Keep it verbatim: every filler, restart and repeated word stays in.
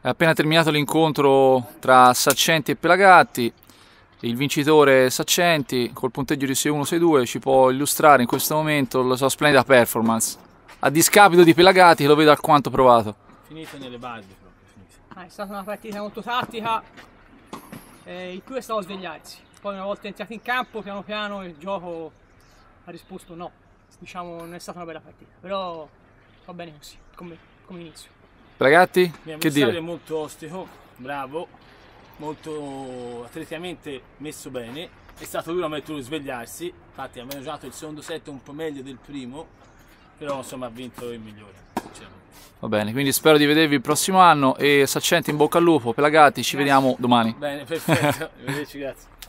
È appena terminato l'incontro tra Saccenti e Pelagatti. Il vincitore Saccenti col punteggio di sei uno sei due ci può illustrare in questo momento la sua splendida performance, a discapito di Pelagatti che lo vedo alquanto provato. Finito nelle basi proprio. Finito. Ah, è stata una partita molto tattica, eh, il più è stato svegliarsi. Poi una volta entrati in campo, piano piano il gioco ha risposto no. Diciamo non è stata una bella partita, però va bene così, come, come inizio. Pelagatti, Il che dire? è molto ostico, bravo, molto atleticamente messo bene, è stato duro a metterlo a svegliarsi, infatti ha mangiato il secondo set un po' meglio del primo, però insomma ha vinto il migliore, sinceramente. Va bene, quindi spero di vedervi il prossimo anno e Saccenti in bocca al lupo, Pelagatti ci Grazie. vediamo domani. Bene, perfetto, arrivederci, grazie.